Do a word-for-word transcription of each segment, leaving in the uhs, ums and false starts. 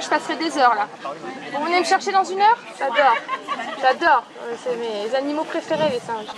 je passerai des heures là. Vous venez me chercher dans une heure? J'adore. J'adore. C'est mes animaux préférés, les singes.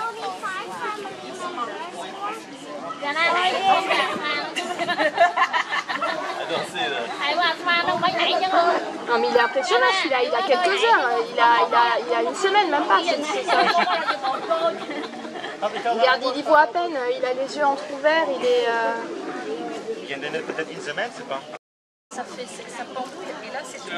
Non mais il est impressionnant celui-là, il a quelques heures, il a, il a, il a une semaine même pas. C'est, c'est ça. Regarde, il y voit à peine, il a les yeux entrouverts, il est... Euh... Il vient de naître peut-être une semaine, c'est pas? Ça fait, ça pendouille et là c'est tout.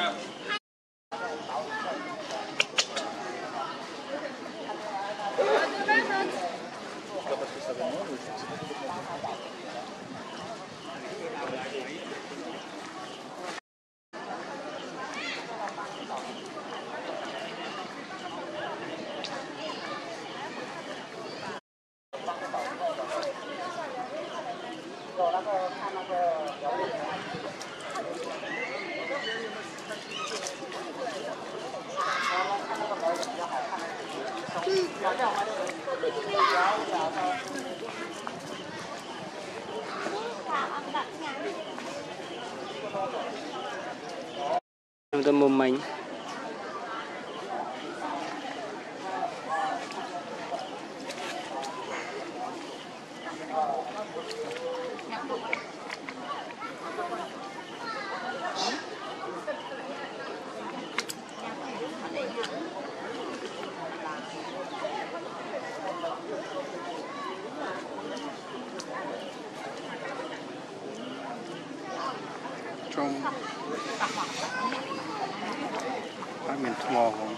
Tâm mồm mình. Trong hai miền mò không?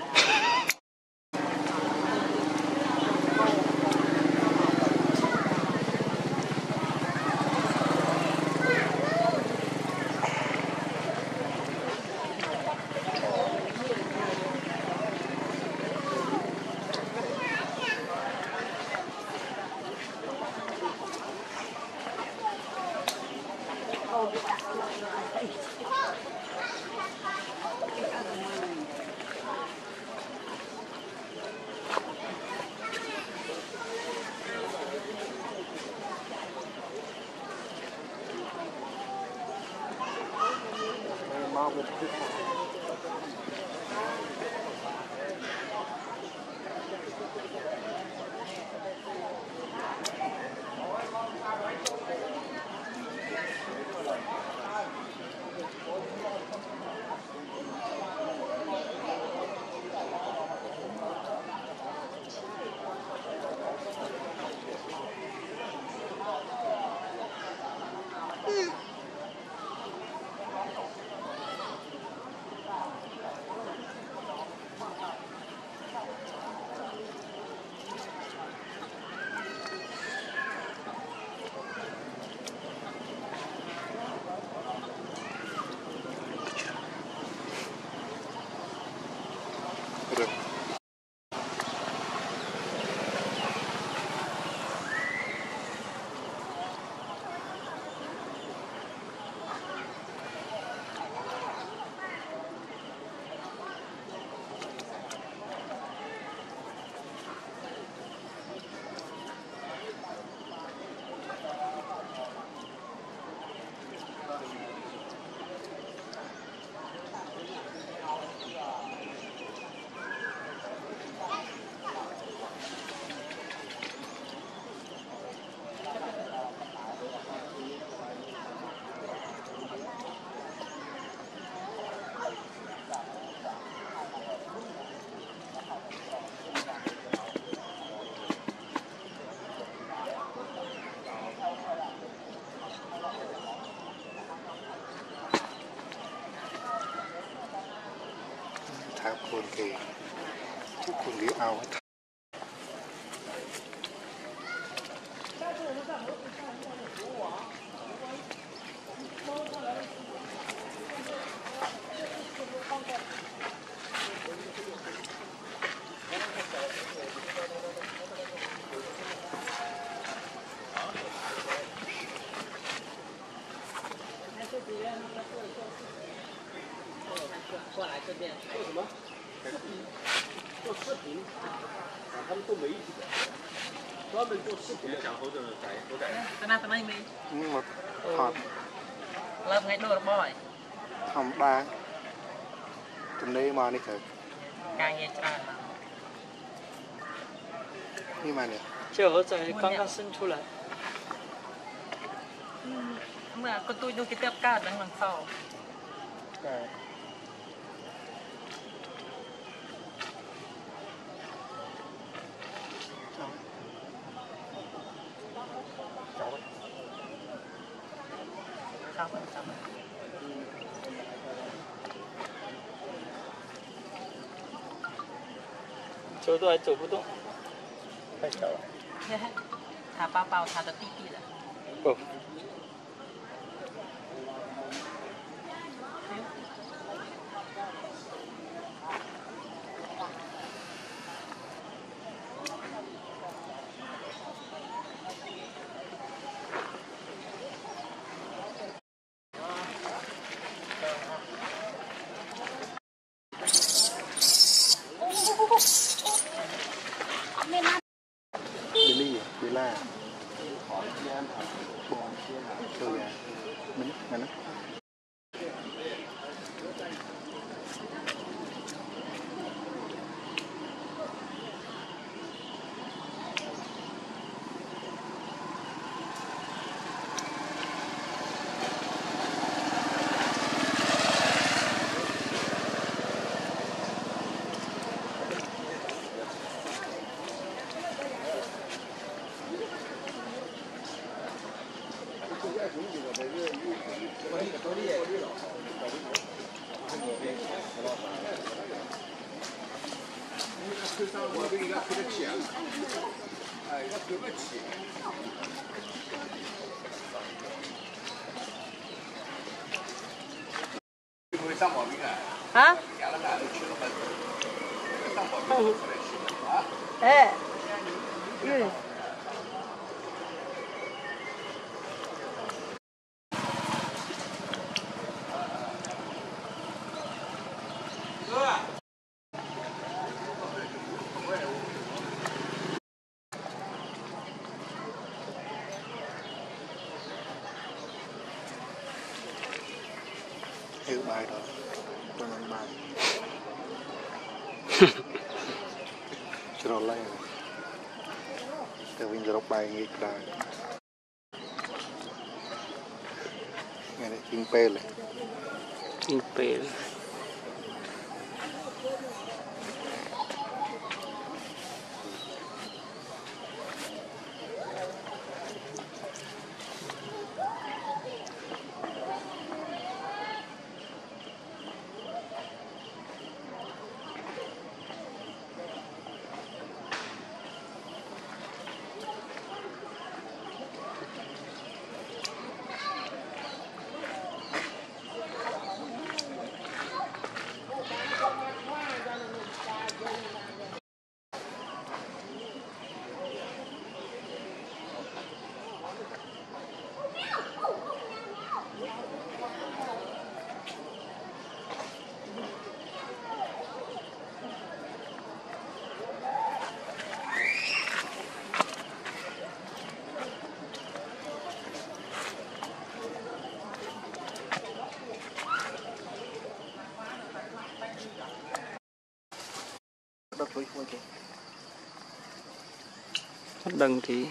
Tháp Cồn Kỳ, Tháp Cồn Kỳ ao. Tana tana mi. Một hot. Lớp ngay đôi bòi. Không đa Tụi này mà đi thật Càng nghe tràn mà Như mà nè 这鹅仔刚刚生出来。 Mà con tôi nuôi cái tép cát đằng đằng sau. Sao vậy? Sao vậy? 走都还走不动，太小了。 Thả bao bao thả được tí tí là. 哦。 Billy, Bella Thôi à Mình, mình Hả? Ê. Ừ. Hiểu bài rồi Tôi nói bài Chứ rồi lấy rồi Để mình sẽ đọc bài nghịch ra Nghe này, chinh pê lại Chinh pê Đất với không kìa đằng thì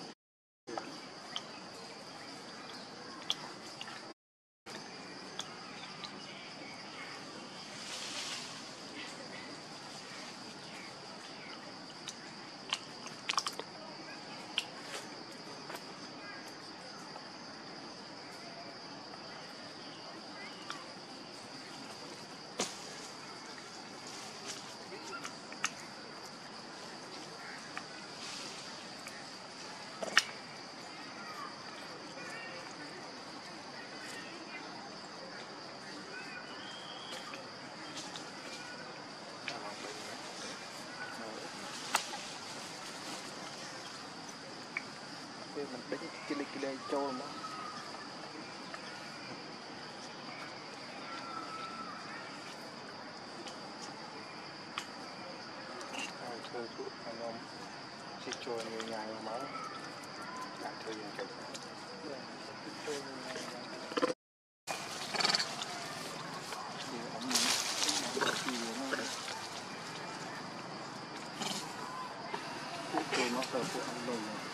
Mình đánh cái này cái này cho nó Thôi chút anh ông Sẽ cho người nhà người máu Đã thời gian cảnh មកទៅពួកអត់លុយ